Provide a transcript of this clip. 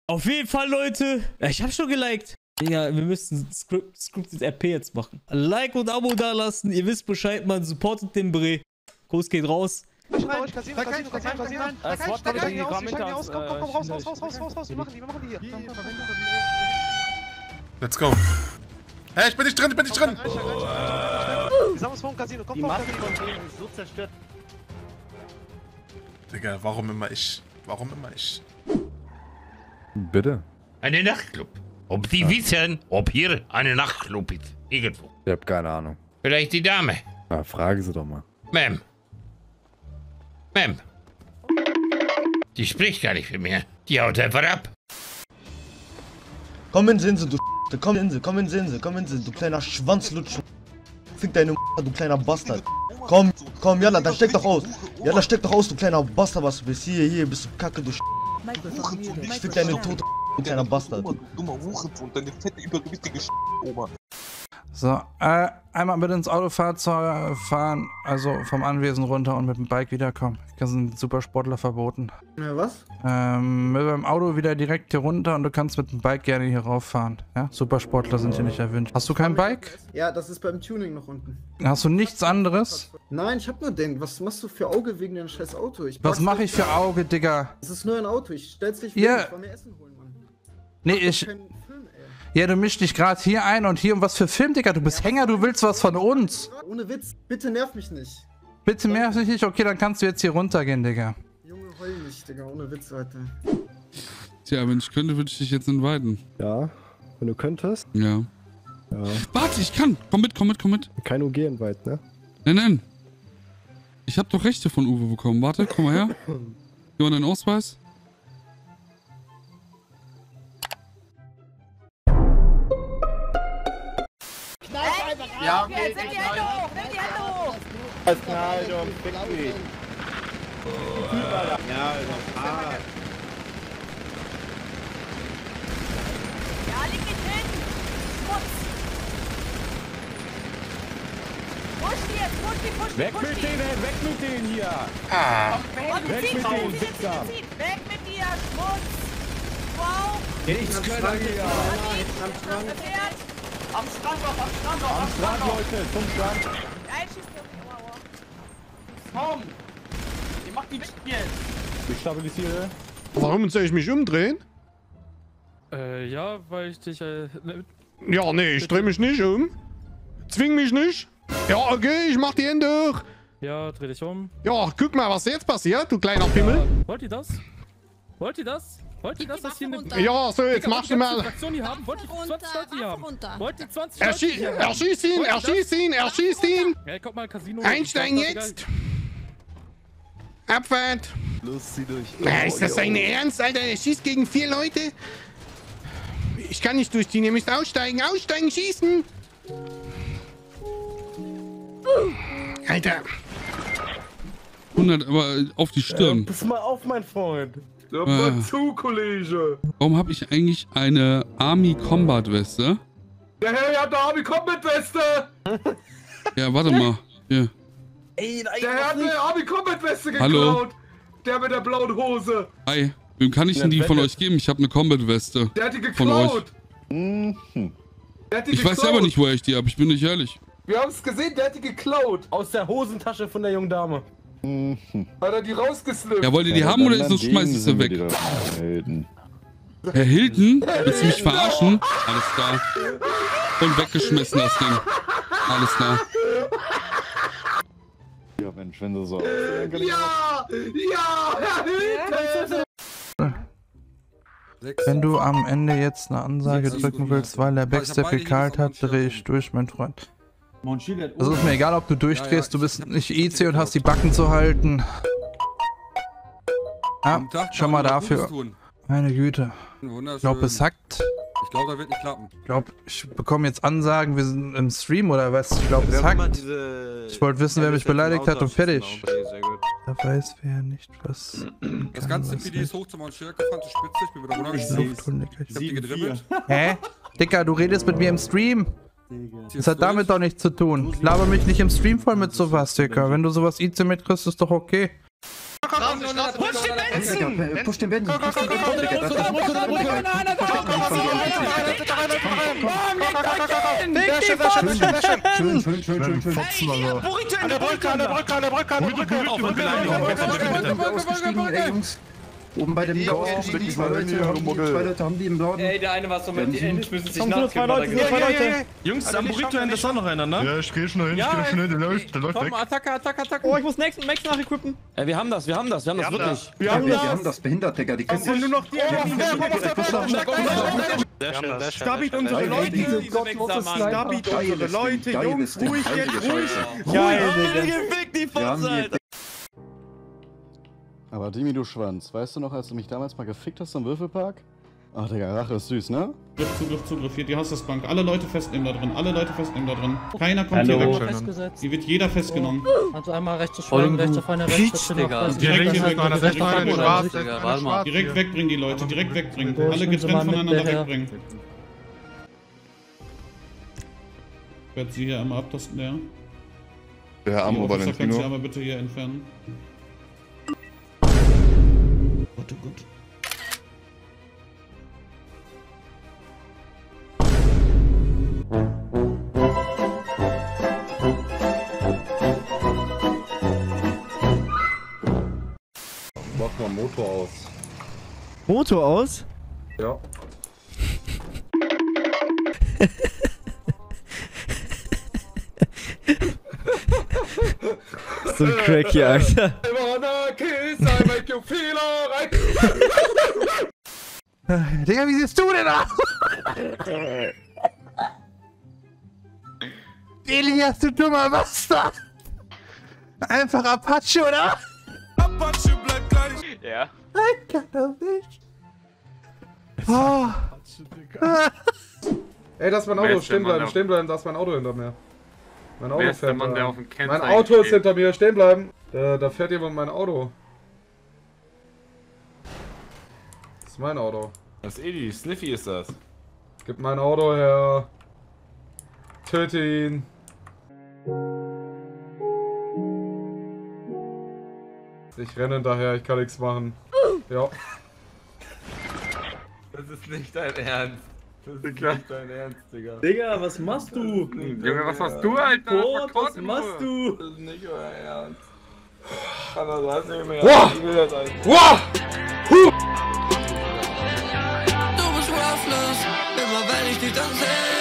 Auf jeden Fall, Leute. Ja, ich habe schon geliked. Digga, wir müssen Scripted RP jetzt machen. Like und Abo da lassen. Ihr wisst Bescheid, man supportet den Bre. Kurs geht raus. Komm raus. Wir machen die hier. Let's go. Hey, ich bin nicht drin, Wir sagen uns vor dem Casino, komm vor dem Casino. Ist so zerstört. Digga, warum immer ich? Warum immer ich? Bitte? Eine Nachtclub. Ob Sie wissen, ob hier eine Nachtclub ist? Irgendwo. Ich hab keine Ahnung. Vielleicht die Dame. Na, fragen Sie doch mal. Ma'am. Ma'am. Die spricht gar nicht für mich. Die haut einfach ab. Komm in Sense, du komm in Sense, du kleiner Schwanzlutsch. Fick deine du kleiner Bastard. Komm, Jalla, dann steck doch aus. Jalla, steck doch aus, du kleiner Bastard, was du bist. Hier, bist du Kacke, du Ich fick deine tote du kleiner Bastard. Dummer Hurensohn, deine fette, übergewichtige Oma. So, einmal bitte ins Autofahrzeug fahren, also vom Anwesen runter und mit dem Bike wiederkommen. Das sind Supersportler verboten. Ja, was? Mit dem Auto wieder direkt hier runter und du kannst mit dem Bike gerne hier rauffahren. Ja, Supersportler sind hier nicht erwünscht. Hast du kein Bike? Ja, das ist beim Tuning noch unten. Hast du nichts anderes? Nein, ich hab nur den. Was machst du für Auge wegen deinem scheiß Auto? Was mache ich für Auge, Digga? Das ist nur ein Auto, ich stell's dich Ja. ich war mir Essen holen, Mann. Nee, ich... Ja, du mischst dich gerade hier ein und hier um was für Film, Digga. Du bist Hänger, du willst was von uns. Ohne Witz, bitte nerv mich nicht. Bitte nerv mich nicht? Okay, dann kannst du jetzt hier runtergehen, Digga. Junge, heul nicht, Digga, ohne Witz, Alter. Tja, wenn ich könnte, würde ich dich jetzt inviten. Ja, wenn du könntest. Ja. Warte, ich kann. Komm mit. Kein UG-Invite, ne? Nein. Ich habe doch Rechte von Uwe bekommen. Warte, komm mal her. Hier war dein Ausweis. Ja, okay, nimm die Hände hoch, Das Knall, fick mich. Ja, Ja, leg dich hin! Schmutz! Push die jetzt, push die! Weg mit denen hier. Weg mit dir, Schmutz! Wow! Nichts können wir hier. Am Strand, Leute, zum Strand. Einschießen! komm! Ihr macht die jetzt! Ich stabilisiere. Warum soll ich mich umdrehen? Ja, weil ich dich, Ja, nee, ich dreh mich nicht um. Zwing mich nicht. Ja, okay, ich mach die Hände hoch. Ja, dreh dich um. Ja, guck mal, was jetzt passiert, du kleiner Pimmel. Ja, wollt ihr das? Wollt ihr das, dass hier eine... Ja, so, jetzt machst du mal. Fraktion hier haben? Wollt ihr 20 Leute hier haben? Wollt ihr 20 Erschieß ihn! Hey, kommt mal, Casino. Einsteigen jetzt! Abfahrt! Los, zieh durch. Ist das dein Ernst, Alter? Er schießt gegen 4 Leute? Ich kann nicht durchziehen, ihr müsst aussteigen! Aussteigen, schießen! Alter! 100, aber auf die Stirn. Pass mal auf, mein Freund. Ja, mal zu, Kollege. Warum habe ich eigentlich eine Army Combat Weste? Der Herr hat eine Army Combat Weste. Ja, warte mal. Hier. Ey, der Herr hat eine Army Combat Weste geklaut. Hallo? Der mit der blauen Hose. Hi. Wem kann ich denn die von euch geben? Ich habe eine Combat Weste. Der hat die von euch. geklaut. Der hat die Ich weiß selber nicht, woher ich die habe. Ich bin nicht ehrlich. Wir haben es gesehen, der hat die geklaut. Aus der Hosentasche von der jungen Dame. Hat er die rausgeslippt. Ja, wollt ihr die haben oder sonst schmeiß ich sie weg? Herr Hilton? Willst du mich verarschen? Alles klar. Und weggeschmissen das Ding. Alles klar. Ja, Mensch, wenn du so... Ja, Herr Hilton. Wenn du am Ende jetzt eine Ansage drücken willst, weil der Backstep gekalt hat, dreh ich durch, mein Freund. Also ist mir egal, ob du durchdrehst, du bist nicht IC und hast die Backen zu halten. Ja, schon mal dafür. Meine Güte. Ich glaube, es hackt. Ich glaube, da wird nicht klappen. Ich glaube, ich bekomme jetzt Ansagen, wir sind im Stream oder was? Ich glaube, es hackt. Ich wollte wissen, wer mich beleidigt hat und fertig. Da weiß wer nicht, was. Das ganze PD ist hoch zum Stärke, fand ich spitze, ich bin wieder runtergegangen. Ich hab die gedribbelt. Hä? Dicker, du redest mit mir im Stream. Das hat damit doch nichts zu tun. Laber mich nicht im Stream voll mit sowas, Dicker. Wenn du sowas IC mitkriegst, ist doch okay. Push die Bänder! Push den Benji. Push den Benji, Digga. Schön. An der Brücke. Ausgestiegen, ey, Jungs. Oben bei dem Block ausgestiegen. Zwei Leute haben die im Norden. Ey, der eine war so mit die Enden müssen sich Kommen nur zwei Leute. Jungs, am Burrito-End ist auch noch einer, ne? Ja, ich geh schnell hin, der läuft Komm, weg. Attacke. Oh, ich muss Max nachequippen. Ey, wir haben das wirklich. Wir haben das behindert, Digga. Die können nur noch die. Stabit unsere Leute. Stabit unsere Leute. Jungs, ruhig jetzt, ruhig. Geil, Digga. Gefickt die Fotze, Alter. Aber Dimi, du Schwanz, weißt du noch, als du mich damals mal gefickt hast im Würfelpark? Ach, Digga, Rache ist süß, ne? Zugriff. Hier die Hausbank. Alle Leute festnehmen da drin. Keiner kommt hier weg. Hier wird jeder festgenommen. Also einmal rechts zu schweigen, rechts auf eine, rechts zu Direkt wegbringen die Leute. Direkt wegbringen. Alle getrennt voneinander wegbringen. Ich werde sie hier einmal abtasten, der. Der Ammo Valentino. Kannst du aber bitte hier entfernen. Gut. Mach mal Motor aus. Motor aus? Ja. So ein Crack hier, Alter. Digga, wie siehst du denn aus? Elias, du dummer Bastard! Einfach Apache, oder? Apache bleibt gleich. Ja. Ich kann das nicht. Oh. Ey, das ist mein Auto. Stehen bleiben, da ist mein Auto hinter mir. Mein Auto fährt. Mein Auto ist hinter mir, stehen bleiben. Da fährt jemand mein Auto. Das ist mein Auto. Das ist Edi, Sniffy ist das. Gib mein Auto her. Töte ihn. Ich renne hinterher, ich kann nichts machen. Ja. Das ist nicht dein Ernst. Das ist nicht dein Ernst, Digga. Digga, was machst du? Junge, was machst du, Alter? Was machst du? Das ist nicht euer Ernst. Alter, du hast nicht mehr. Wow! Ich will das alles. Wow! Du bist worthless, immer wenn ich dich dann sehe.